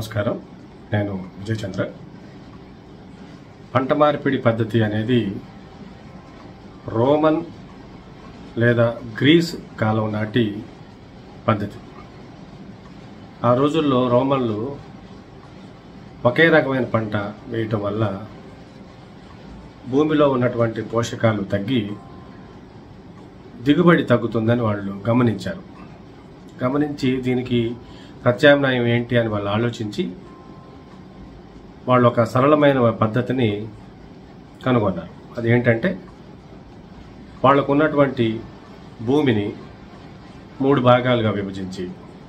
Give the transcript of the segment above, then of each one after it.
నమస్కారం. నేను విజయ్ చంద్ర. పంట మార్పిడి పద్ధతి అనేది రోమన్ లేదా గ్రీస్ కాలం నాటి పద్ధతి. ఆ రోజుల్లో రోమన్లు ఒకే రకమైన పంట వేయటం వల్ల భూమిలో ఉన్నటువంటి పోషకాలు తగ్గి దిగుబడి తగ్గుతుందని వాళ్ళు గమనించి దీనికి ప్రత్యామ్నాయం ఏంటి అని వాళ్ళు ఆలోచించి వాళ్ళు ఒక సరళమైన పద్ధతిని కనుగొన్నారు. అది ఏంటంటే వాళ్ళకు ఉన్నటువంటి భూమిని 3 భాగాలుగా విభజించి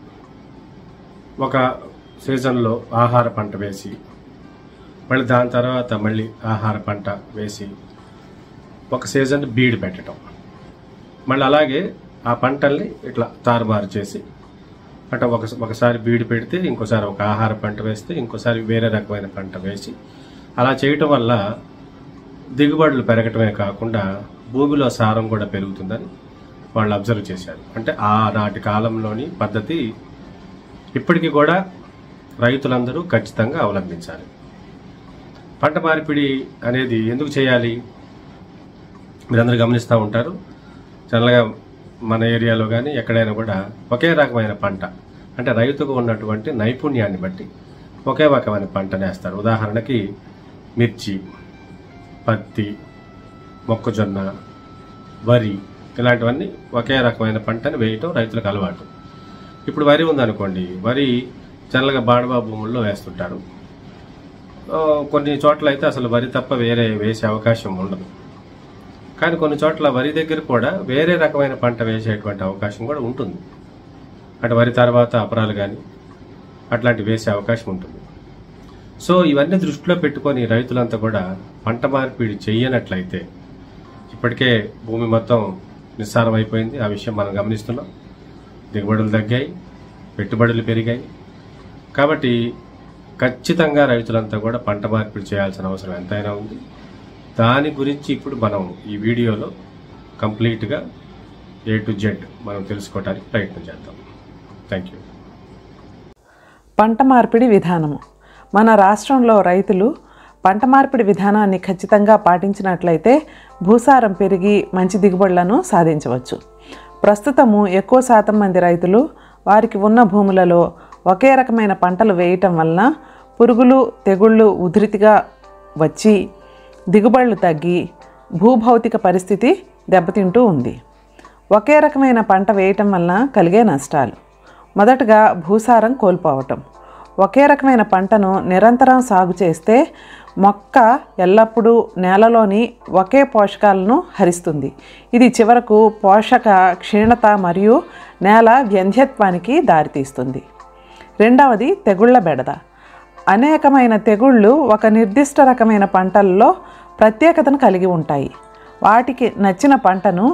ఒక సీజన్లో ఆహార పంట వేసి మళ్ళీ దాని తర్వాత మళ్ళీ ఆహార పంట వేసి ఒక సీజన్ బీడు పెట్టడం, మళ్ళీ అలాగే ఆ పంటల్ని ఇట్లా తారుమారు చేసి అంటే ఒకసారి బీడు పెడితే ఇంకోసారి ఒక ఆహార పంట వేస్తే ఇంకోసారి వేరే రకమైన పంట వేసి అలా చేయటం వల్ల దిగుబడులు పెరగటమే కాకుండా భూమిలో సారం కూడా పెరుగుతుందని వాళ్ళు అబ్జర్వ్ చేశారు. అంటే ఆనాటి కాలంలోని పద్ధతి ఇప్పటికీ కూడా రైతులందరూ ఖచ్చితంగా అవలంబించాలి. పంట మార్పిడి అనేది ఎందుకు చేయాలి? మీరందరూ గమనిస్తూ ఉంటారు. చల్లగా మన ఏరియాలో కానీ ఎక్కడైనా కూడా ఒకే రకమైన పంట అంటే రైతుకు ఉన్నటువంటి నైపుణ్యాన్ని బట్టి ఒకే రకమైన పంటని వేస్తారు. ఉదాహరణకి మిర్చి, పత్తి, మొక్కజొన్న, వరి ఇలాంటివన్నీ ఒకే రకమైన పంటని వేయటం రైతులకు అలవాటు. ఇప్పుడు వరి ఉందనుకోండి, వరి చల్లగా బాడవా భూముల్లో వేస్తుంటారు. కొన్ని చోట్ల అయితే అసలు వరి తప్ప వేరే వేసే అవకాశం ఉండదు. కానీ కొన్ని చోట్ల వరి దగ్గర కూడా వేరే రకమైన పంట వేసేటువంటి అవకాశం కూడా ఉంటుంది. అంటే వరి తర్వాత అపరాలు కానీ అట్లాంటి వేసే అవకాశం ఉంటుంది. సో ఇవన్నీ దృష్టిలో పెట్టుకొని రైతులంతా కూడా పంట మార్పిడి చెయ్యనట్లయితే ఇప్పటికే భూమి మొత్తం నిస్సారం అయిపోయింది. ఆ విషయం మనం గమనిస్తున్నాం. దిగుబడులు తగ్గాయి, పెట్టుబడులు పెరిగాయి. కాబట్టి ఖచ్చితంగా రైతులంతా కూడా పంట మార్పిడి చేయాల్సిన అవసరం ఎంతైనా ఉంది. దాని గురించి ఇప్పుడు మనం ఈ వీడియోలో కంప్లీట్గా A to Z మనం తెలుసుకోవడానికి ప్రయత్నం చేద్దాం. Thank you. పంట మార్పిడి విధానము. మన రాష్ట్రంలో రైతులు పంట మార్పిడి విధానాన్ని ఖచ్చితంగా పాటించినట్లయితే భూసారం పెరిగి మంచి దిగుబడులను సాధించవచ్చు. ప్రస్తుతము ఎక్కువ శాతం మంది రైతులు వారికి ఉన్న భూములలో ఒకే రకమైన పంటలు వేయటం వలన పురుగులు, తెగుళ్ళు ఉధృతిగా వచ్చి దిగుబడులు తగ్గి భూభౌతిక పరిస్థితి దెబ్బతింటూ ఉంది. ఒకే రకమైన పంట వేయటం వలన కలిగే నష్టాలు: మొదటగా భూసారం కోల్పోవటం. ఒకే రకమైన పంటను నిరంతరం సాగు చేస్తే మొక్క ఎల్లప్పుడూ నేలలోని ఒకే పోషకాలను హరిస్తుంది. ఇది చివరకు పోషక క్షీణత మరియు నేల వ్యంధ్యత్వానికి దారితీస్తుంది. రెండవది తెగుళ్ల బెడద. అనేకమైన తెగుళ్ళు ఒక నిర్దిష్ట రకమైన పంటల్లో ప్రత్యేకతను కలిగి ఉంటాయి. వాటికి నచ్చిన పంటను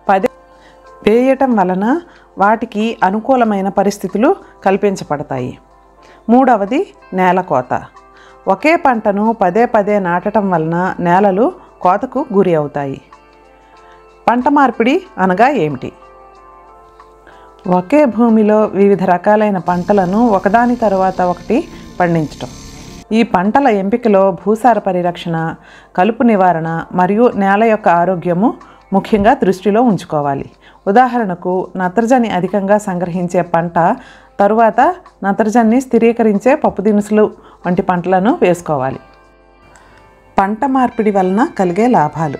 వేయటం వలన వాటికి అనుకూలమైన పరిస్థితులు కల్పించబడతాయి. మూడవది నేల కోత. ఒకే పంటను పదే నాటడం వలన నేలలు కోతకు గురి అవుతాయి. పంట మార్పిడి అనగా ఏమిటి? ఒకే భూమిలో వివిధ రకాలైన పంటలను ఒకదాని తరువాత ఒకటి పండించటం. ఈ పంటల ఎంపికలో భూసార పరిరక్షణ, కలుపు నివారణ మరియు నేల యొక్క ఆరోగ్యము ముఖ్యంగా దృష్టిలో ఉంచుకోవాలి. ఉదాహరణకు నత్రజని అధికంగా సంగ్రహించే పంట తరువాత నత్రజనిని స్థిరీకరించే పప్పు దినుసులు వంటి పంటలను వేసుకోవాలి. పంట మార్పిడి వలన కలిగే లాభాలు: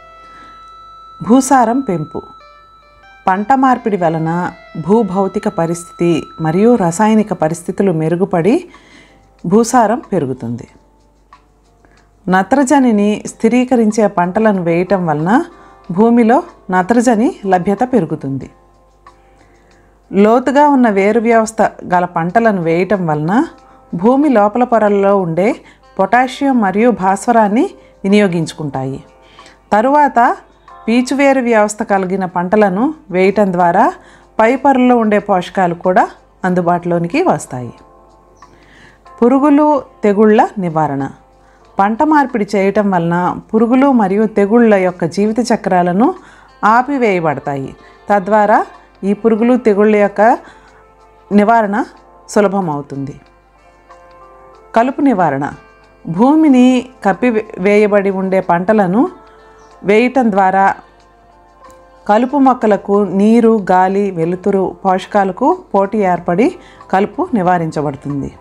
భూసారం పెంపు. పంట మార్పిడి వలన భూభౌతిక పరిస్థితి మరియు రసాయనిక పరిస్థితులు మెరుగుపడి భూసారం పెరుగుతుంది. నత్రజనిని స్థిరీకరించే పంటలను వేయటం వలన భూమిలో నత్రజని లభ్యత పెరుగుతుంది. లోతుగా ఉన్న వేరు వ్యవస్థ గల పంటలను వేయటం వలన భూమి లోపల పొరల్లో ఉండే పొటాషియం మరియు భాస్వరాన్ని వినియోగించుకుంటాయి. తరువాత పీచువేరు వ్యవస్థ కలిగిన పంటలను వేయటం ద్వారా పై పొరల్లో ఉండే పోషకాలు కూడా అందుబాటులోనికి వస్తాయి. పురుగులు, తెగుళ్ల నివారణ. పంట మార్పిడి చేయటం వలన పురుగులు మరియు తెగుళ్ల యొక్క జీవిత చక్రాలను ఆపివేయబడతాయి. తద్వారా ఈ పురుగులు తెగుళ్ళ యొక్క నివారణ సులభమవుతుంది. కలుపు నివారణ. భూమిని కప్పివేయబడి ఉండే పంటలను వేయటం ద్వారా కలుపు మొక్కలకు నీరు, గాలి, వెలుతురు, పోషకాలకు పోటీ ఏర్పడి కలుపు నివారించబడుతుంది.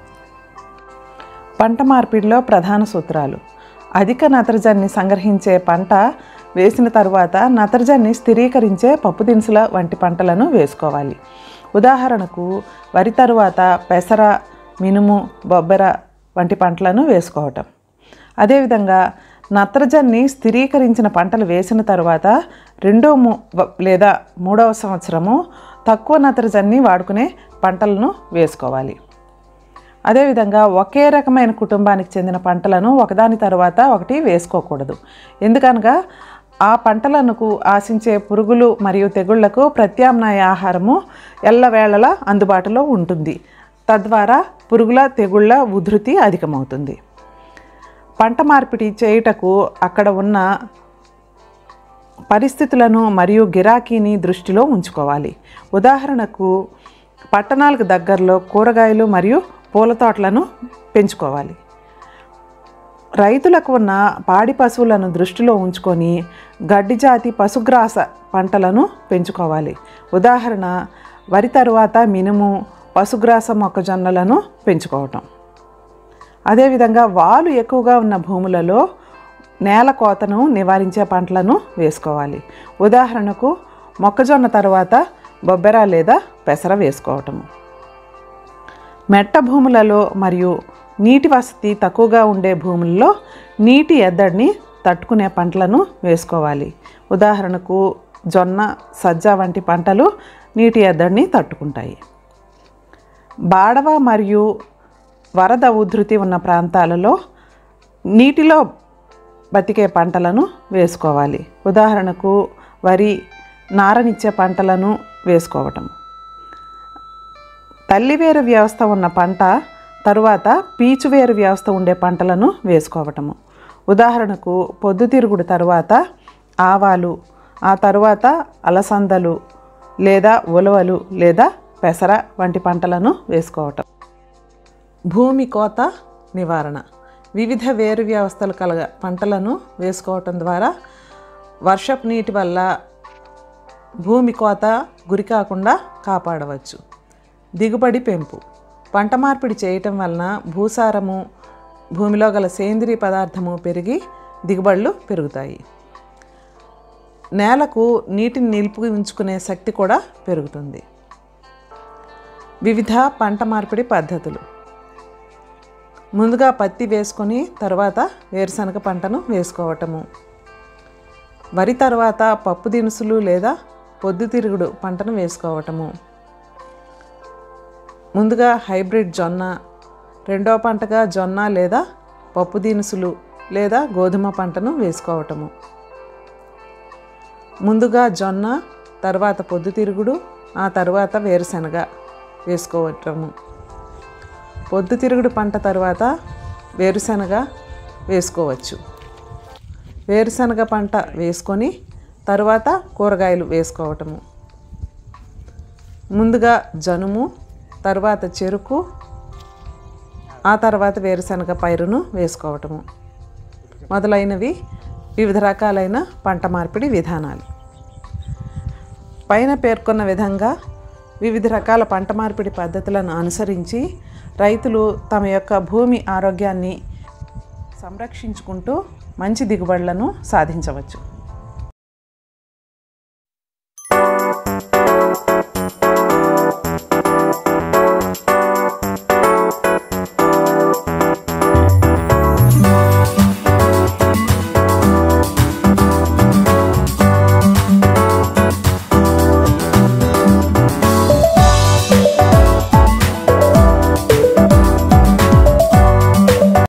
పంట మార్పిడిలో ప్రధాన సూత్రాలు. అధిక నత్రజనిని సంగ్రహించే పంట వేసిన తరువాత నత్రజనిని స్థిరీకరించే పప్పు దినుసుల వంటి పంటలను వేసుకోవాలి. ఉదాహరణకు వరి తరువాత పెసర, మినుము, బొబ్బెర వంటి పంటలను వేసుకోవటం. అదేవిధంగా నత్రజనిని స్థిరీకరించిన పంటలు వేసిన తర్వాత 2 లేదా 3వ సంవత్సరము తక్కువ నత్రజనిని వాడుకునే పంటలను వేసుకోవాలి. అదేవిధంగా ఒకే రకమైన కుటుంబానికి చెందిన పంటలను ఒకదాని తర్వాత ఒకటి వేసుకోకూడదు. ఎందుకనగా ఆ పంటలకు ఆశించే పురుగులు మరియు తెగుళ్లకు ప్రత్యామ్నాయ ఆహారము ఎల్లవేళలా అందుబాటులో ఉంటుంది. తద్వారా పురుగుల, తెగుళ్ల ఉధృతి అధికమవుతుంది. పంట మార్పిడి చేయుటకు అక్కడ ఉన్న పరిస్థితులను మరియు గిరాకీని దృష్టిలో ఉంచుకోవాలి. ఉదాహరణకు పట్టణాలకు దగ్గరలో కూరగాయలు మరియు పూల తోటలను పెంచుకోవాలి. రైతులకు ఉన్న పాడి పశువులను దృష్టిలో ఉంచుకొని గడ్డి జాతి పశుగ్రాస పంటలను పెంచుకోవాలి. ఉదాహరణ వరి తరువాత మినుము, పశుగ్రాస మొక్కజొన్నలను పెంచుకోవటం. అదేవిధంగా వాలు ఎక్కువగా ఉన్న భూములలో నేల కోతను నివారించే పంటలను వేసుకోవాలి. ఉదాహరణకు మొక్కజొన్న తరువాత బొబ్బెర లేదా పెసర వేసుకోవటము. మెట్ట భూములలో మరియు నీటి వసతి తక్కువగా ఉండే భూముల్లో నీటి ఎద్దడిని తట్టుకునే పంటలను వేసుకోవాలి. ఉదాహరణకు జొన్న, సజ్జ వంటి పంటలు నీటి ఎద్దడిని తట్టుకుంటాయి. బాడవ మరియు వరద ఉధృతి ఉన్న ప్రాంతాలలో నీటిలో బతికే పంటలను వేసుకోవాలి. ఉదాహరణకు వరి, నారనిచ్చే పంటలను వేసుకోవటం. తల్లివేరు వ్యవస్థ ఉన్న పంట తరువాత పీచువేరు వ్యవస్థ ఉండే పంటలను వేసుకోవటము. ఉదాహరణకు పొద్దుతిరుగుడు తరువాత ఆవాలు, ఆ తరువాత అలసందలు లేదా ఉలవలు లేదా పెసర వంటి పంటలను వేసుకోవటం. భూమి కోత నివారణ. వివిధ వేరు వ్యవస్థలు కలగ పంటలను వేసుకోవటం ద్వారా వర్షపు నీటి వల్ల భూమి కోత గురికాకుండా కాపాడవచ్చు. దిగుబడి పెంపు. పంట మార్పిడి చేయటం వలన భూసారము, భూమిలో గల సేంద్రీయ పదార్థము పెరిగి దిగుబడులు పెరుగుతాయి. నేలకు నీటిని నిలిపి ఉంచుకునే శక్తి కూడా పెరుగుతుంది. వివిధ పంట మార్పిడి పద్ధతులు. ముందుగా పత్తి వేసుకొని తర్వాత వేరుశనగ పంటను వేసుకోవటము. వరి తర్వాత పప్పు దినుసులు లేదా పొద్దుతిరుగుడు పంటను వేసుకోవటము. ముందుగా హైబ్రిడ్ జొన్న, రెండవ పంటగా జొన్న లేదా పప్పు దినుసులు లేదా గోధుమ పంటను వేసుకోవటము. ముందుగా జొన్న, తర్వాత పొద్దుతిరుగుడు, ఆ తర్వాత వేరుశనగ వేసుకోవటము. పొద్దుతిరుగుడు పంట తర్వాత వేరుశనగ వేసుకోవచ్చు. వేరుశనగ పంట వేసుకొని తర్వాత కూరగాయలు వేసుకోవటము. ముందుగా జనుము, తర్వాత చెరుకు, ఆ తర్వాత వేరుశనగ పైరును వేసుకోవటము మొదలైనవి వివిధ రకాలైన పంట మార్పిడి విధానాలు. పైన పేర్కొన్న విధంగా వివిధ రకాల పంట మార్పిడి పద్ధతులను అనుసరించి రైతులు తమ యొక్క భూమి ఆరోగ్యాన్ని సంరక్షించుకుంటూ మంచి దిగుబడులను సాధించవచ్చు.